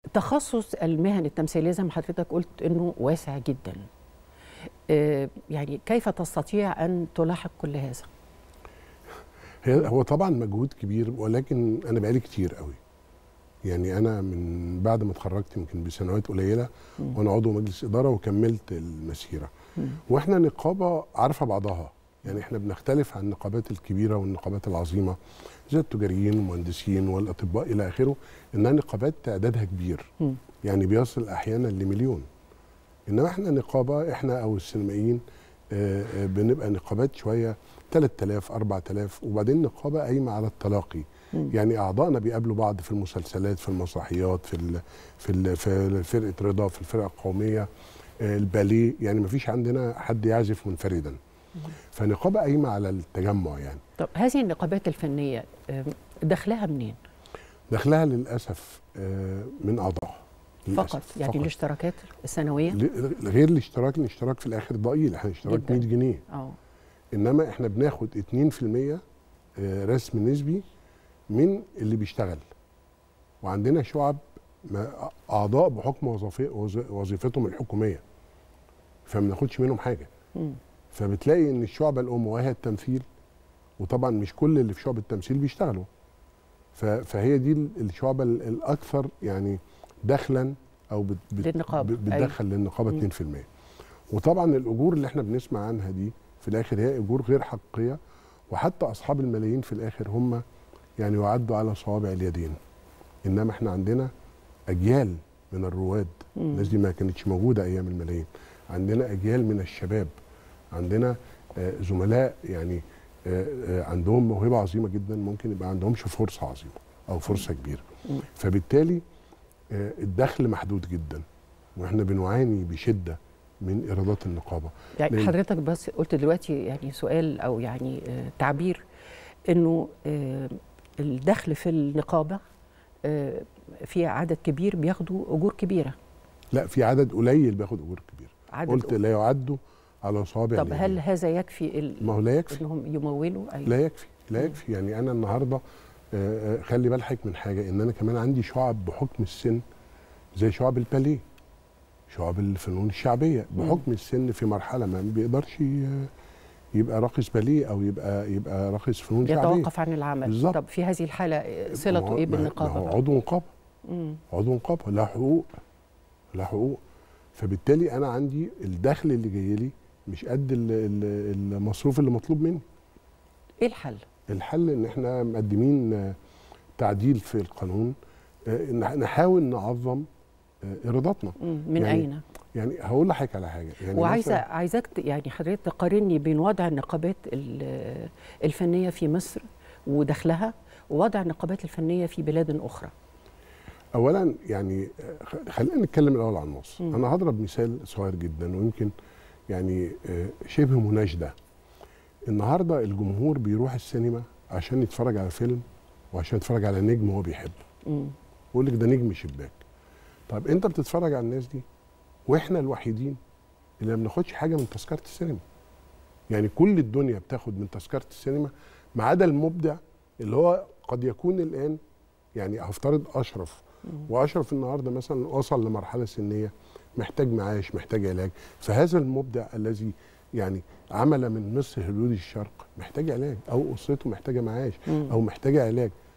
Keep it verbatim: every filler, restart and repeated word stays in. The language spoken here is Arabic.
تخصص المهن التمثيليه زي ما حضرتك قلت انه واسع جدا. آه يعني كيف تستطيع ان تلاحق كل هذا؟ هو طبعا مجهود كبير، ولكن انا بقالي كتير قوي. يعني انا من بعد ما اتخرجت يمكن بسنوات قليله وانا عضو مجلس اداره وكملت المسيره. مم. واحنا نقابه عارفه بعضها، يعني احنا بنختلف عن النقابات الكبيره والنقابات العظيمه زي التجاريين والمهندسين والاطباء الى اخره، انها نقابات تعدادها كبير. مم. يعني بيصل احيانا لمليون. انما احنا نقابه، احنا او السينمائيين بنبقى نقابات شويه ثلاثة آلاف أربعة آلاف، وبعدين نقابه قايمه على التلاقي. مم. يعني اعضائنا بيقابلوا بعض في المسلسلات، في المسرحيات، في ال في ال في فرقه رضا، في الفرقه القوميه، الباليه، يعني ما فيش عندنا حد يعزف منفردا. مم. فنقابه قايمه على التجمع يعني. طب هذه النقابات الفنيه دخلها منين؟ دخلها للاسف من اعضائها فقط، يعني فقط. الاشتراكات السنويه غير الاشتراك، الاشتراك في الاخر ضئيل، احنا اشتراك مية جنيه. اه انما احنا بناخد اتنين في المية رسم نسبي من اللي بيشتغل. وعندنا شعب اعضاء بحكم وظيفتهم الحكوميه، فما بناخدش منهم حاجه. م. فبتلاقي ان الشعبه الام وهي التمثيل، وطبعا مش كل اللي في شعب التمثيل بيشتغلوا، فهي دي الشعبه الاكثر يعني دخلا او بت للنقابه، بتدخل أيوة. للنقابه اتنين في المية. وطبعا الاجور اللي احنا بنسمع عنها دي في الاخر هي اجور غير حقيقيه، وحتى اصحاب الملايين في الاخر هم يعني يعدوا على صوابع اليدين. انما احنا عندنا اجيال من الرواد، الناس دي ما كانتش موجوده ايام الملايين. عندنا اجيال من الشباب، عندنا آه زملاء يعني آه آه عندهم موهبه عظيمه جدا، ممكن يبقى عندهمش فرصه عظيمه او فرصه كبيره. فبالتالي آه الدخل محدود جدا، واحنا بنعاني بشده من ايرادات النقابه. يعني حضرتك بس قلت دلوقتي يعني سؤال او يعني آه تعبير انه آه الدخل في النقابه آه في عدد كبير بياخدوا اجور كبيره. لا، في عدد قليل بياخد اجور كبيره. قلت لا يعدوا على صوابع. طب هل هذا يكفي ال... ما هو لا يكفي انهم يمولوا؟ أي... لا يكفي لا يكفي يعني انا النهارده آه خلي بالك من حاجه، ان انا كمان عندي شعب بحكم السن زي شعب الباليه، شعب الفنون الشعبيه بحكم مم. السن في مرحله ما بيقدرش يبقى راقص باليه او يبقى يبقى راقص فنون شعبيه، يتوقف عن العمل. بالزبط. طب في هذه الحاله صلته ايه بالنقابه؟ هو عضو نقابه، عضو نقابه لا حقوق لا حقوق. فبالتالي انا عندي الدخل اللي جاي لي مش قد المصروف اللي مطلوب مني. ايه الحل؟ الحل ان احنا مقدمين تعديل في القانون، نحاول نعظم ايراداتنا. من يعني اين؟ يعني هقول لحضرتك على حاجه، يعني وعايزه عايزاك يعني حضرتك تقارني بين وضع النقابات الفنيه في مصر ودخلها ووضع النقابات الفنيه في بلاد اخرى. اولا يعني خلينا نتكلم الاول عن مصر. م. انا هضرب مثال صغير جدا ويمكن يعني شبه مناشده. النهارده الجمهور بيروح السينما عشان يتفرج على فيلم وعشان يتفرج على نجم هو بيحبه. يقول لك ده نجم شباك. طب انت بتتفرج على الناس دي واحنا الوحيدين اللي ما بناخدش حاجه من تذكره السينما. يعني كل الدنيا بتاخد من تذكره السينما ما عدا المبدع اللي هو قد يكون الان يعني هفترض اشرف، واشرف النهارده مثلا وصل لمرحله سنيه محتاج معاش، محتاج علاج، فهذا المبدع الذي يعني عمل من مصر هوليود الشرق محتاج علاج، او اسرته محتاجه معاش او محتاجه علاج.